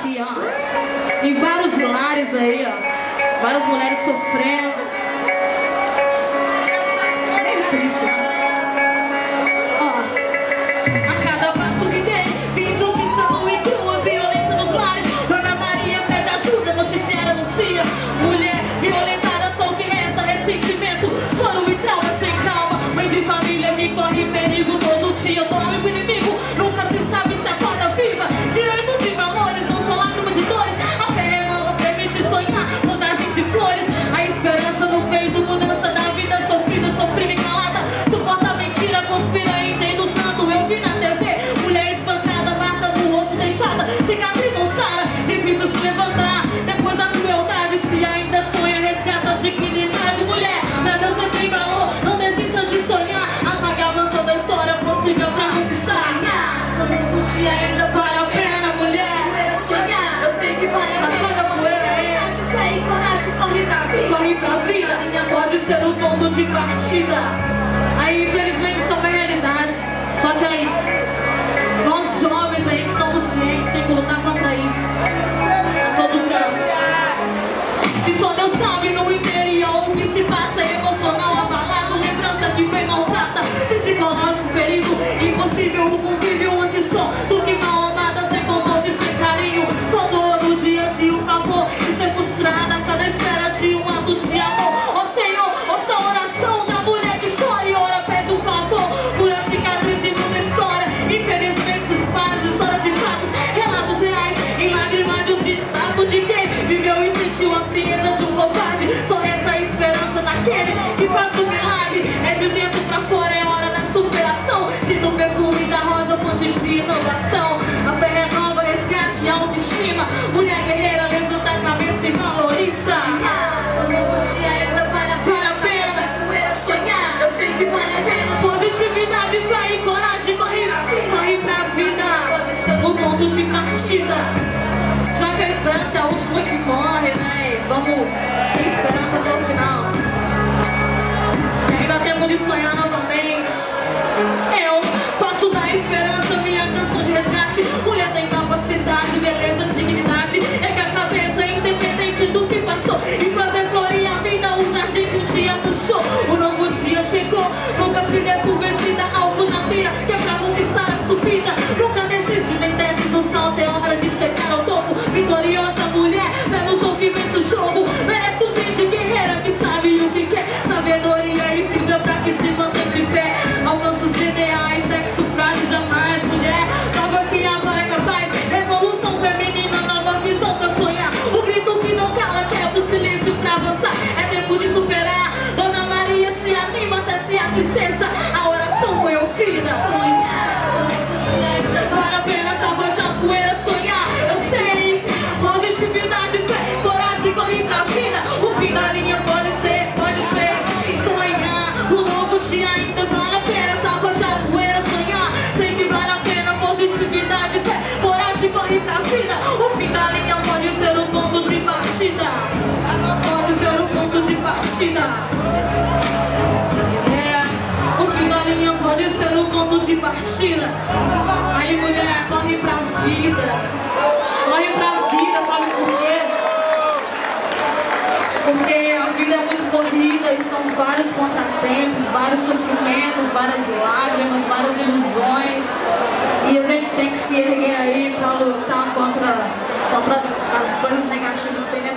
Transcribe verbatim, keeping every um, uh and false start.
aqui, ó. Em vários lares aí, ó. Várias mulheres sofrendo. É triste, né? Ó. A cada passo que dei, vi injustiça nua e crua, violência nos lares. Dona Maria pede ajuda, noticiário anuncia. Mulher violentada, só o que resta, ressentimento, choro e trauma sem calma. Mãe de família que corre perigo todo dia, dorme pro inimigo, nunca se sabe se acorda viva. Direitos e valores, não são lágrimas de dores. A fé renova, permite sonhar, rosagem de flores. A esperança no peito, mudança da vida sofrida, sofrida e calada. Suporta a mentira, conspira e entendo tanto. Eu vi na T V, mulher espancada, marca no rosto deixada, cicatriz não sara, difícil se levantar. Depois da crueldade, se ainda sonha, resgata a dignidade. Mulher, nada você tem valor, não desista de sonhar. Apaga a mancha da história, prossiga pra conquistar. No novo dia ainda vale a pena, mulher. Era sonhar, eu sei que vale a pena. Sacoda a poeira, de fé e coragem, corre pra vida. Corre pra vida, pode ser o ponto de partida. Aí infelizmente isso é uma realidade. Só que aí, nós jovens aí que estamos cientes, tem que lutar contra isso a todo campo. E só Deus sabe no interior o que se passa, emocional abalado, lembrança que foi maltrata, psicológico ferido, impossível o convívio antes só do que mal amada, sem conforto e sem carinho. Só dor no dia a dia, o pavor e ser frustrada, cada espera de um ato de amor. Ó Senhor, ouça a oração da mulher que chora e ora, pede um favor, cura cicatriz e muda história. Infelizmente se espalha histórias e fatos, relatos reais em lágrimas de um citado de quem viveu e sentiu a frieza de um covarde. Só resta a esperança naquele que faz o milagre. É de dentro pra fora, é hora da superação. Sinta o perfume da rosa, fonte de inovação. A fé renova, resgate, autoestima. Mulher guerreira, levanta a cabeça e valoriza. O novo dia ainda vale a pena. Vale a pena. Poeira sonhar, eu sei que vale a pena. Positividade, fé e coragem, corre, corre pra vida. Pode ser o ponto de partida. Já que a esperança é a última que morre, né? Vamos ter esperança até o final. Ainda tempo de sonhar novamente. Eu faço da esperança minha canção de resgate. Mulher tem capacidade, beleza, dignidade. Ergue a cabeça, independente do que passou, e fazer florir a vida, o jardim que um dia puxou. O novo dia chegou, nunca se dê por vencida. Alvo na mira, que é pra conquistar a subida. Nunca desiste nem desce do salto, é hora de chegar ao topo. Vitoriosa mulher, pé no chão que vence o jogo. Merece um beijo guerreira que sabe o que quer. Sabedoria e fibra pra que se mantém de pé. Alcança os ideais, sexo frágil jamais. Mulher, nova que agora é capaz. Revolução feminina, nova visão pra sonhar. O grito que não cala, quebra o silêncio pra avançar. É tempo de superar. Dona Maria se anima, cesse a tristeza. A oração foi ouvida. Sonhar, ainda vale a pena, sacoda a poeira, sonhar. Eu sei, positividade, fé, coragem, corre pra vida. O fim da linha pode ser, pode ser. Sonhar, o novo dia ainda vale a pena, sacoda a poeira, sonhar. Sei que vale a pena, positividade, fé, coragem, corre pra vida. O fim da linha pode ser o ponto de partida. Pode ser o ponto de partida. É, o fim da linha pode ser o ponto de partida. Aí mulher, corre pra vida. Corre pra vida, sabe por quê? Porque a vida é muito corrida e são vários contratempos, vários sofrimentos, várias lágrimas, várias ilusões. E a gente tem que se erguer aí pra lutar contra, contra as, as coisas negativas que tem dentro